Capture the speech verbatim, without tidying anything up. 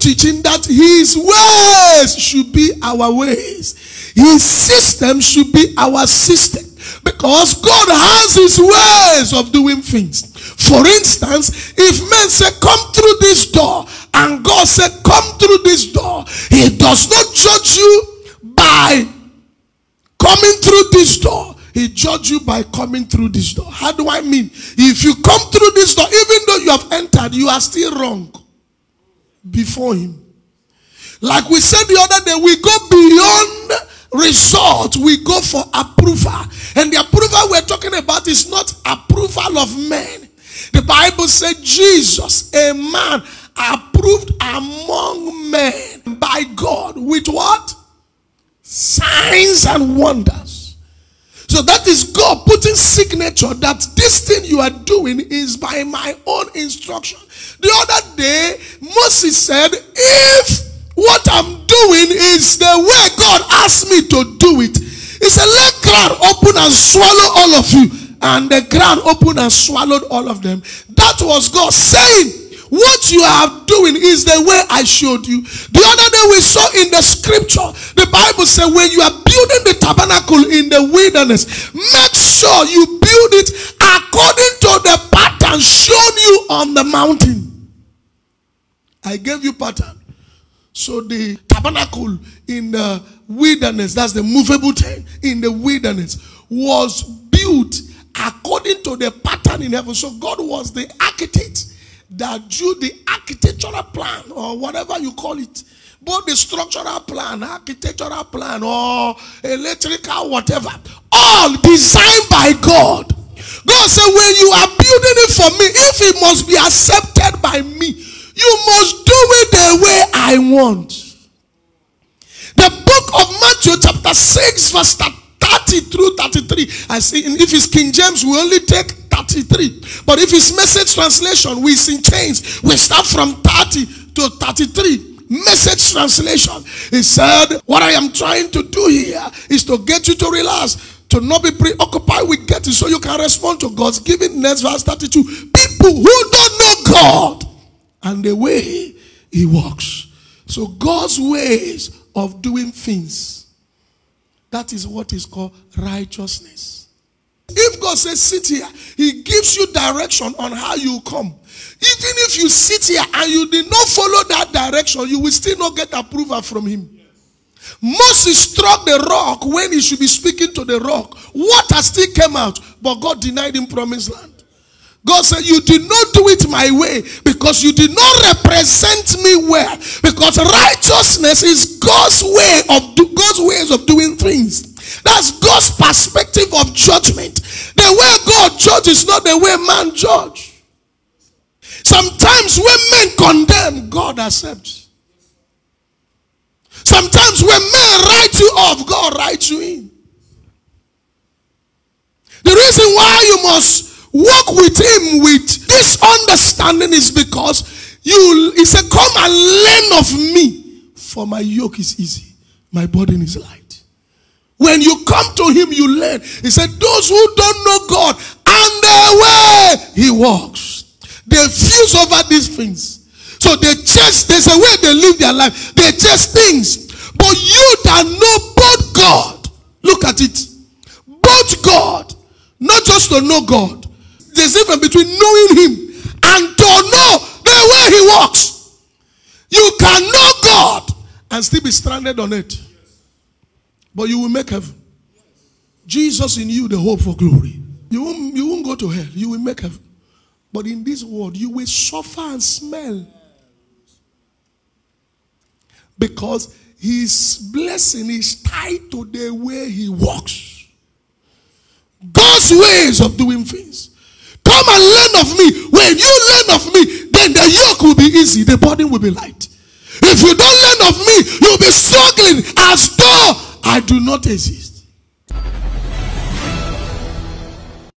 teaching that his ways should be our ways. His system should be our system. Because God has his ways of doing things. For instance, if men say, come through this door, and God said, come through this door, he does not judge you by coming through this door. He judges you by coming through this door. How do I mean? If you come through this door, even though you have entered, you are still wrong before him. Like we said the other day, we go beyond result, we go for approval. And the approval we're talking about is not approval of men. The Bible said Jesus, a man approved among men by God with what? Signs and wonders. So that is God putting signature that this thing you are doing is by my own instruction. The other day, Moses said, if what I'm doing is the way God asked me to do it, he said, let ground open and swallow all of you. And the ground opened and swallowed all of them. That was God saying, what you are doing is the way I showed you. The other day we saw in the scripture, the Bible said when you are building the tabernacle in the wilderness, make sure you build it according to the pattern shown you on the mountain. I gave you pattern. So the tabernacle in the wilderness, that's the movable tent in the wilderness, was built according to the pattern in heaven. So God was the architect that drew the architectural plan, or whatever you call it, both the structural plan, architectural plan, or electrical, whatever, all designed by God. God said, when you are building it for me, if it must be accepted by me, you must do it the way I want. The book of Matthew chapter six verse thirty through thirty-three. I see, if it's King James, we only take thirty-three. But if it's Message translation, we in change. We start from thirty to thirty-three. Message translation. He said, what I am trying to do here is to get you to relax, to not be preoccupied with getting, so you can respond to God's giving. Next verse thirty-two. People who don't know God and the way he works. So God's ways of doing things, that is what is called righteousness. If God says sit here, he gives you direction on how you come. Even if you sit here and you did not follow that direction, you will still not get approval from him. Yes. Moses struck the rock when he should be speaking to the rock. Water still came out, but God denied him promised land. God said, you did not do it my way because you did not represent me well. Because righteousness is God's way of do, God's ways of doing things. That's God's perspective of judgment. The way God judges is not the way man judges. Sometimes when men condemn, God accepts. Sometimes when men write you off, God writes you in. The reason why you must walk with him with this understanding is because you, he said, come and learn of me, for my yoke is easy, my burden is light. When you come to him, you learn. He said, those who don't know God and the way he walks, they fuse over these things. So they chase, there's a way they live their life. They chase things. But you that know both God, look at it, both God, not just to know God. There's a difference between knowing him and to know the way he walks. You can know God and still be stranded on it. But you will make heaven. Jesus in you, the hope for glory. You won't, you won't go to hell. You will make heaven. But in this world, you will suffer and smell. Because his blessing is tied to the way he walks. God's ways of doing things. Come and learn of me. When you learn of me, then the yoke will be easy. The burden will be light. If you don't learn of me, you'll be struggling as though I do not exist.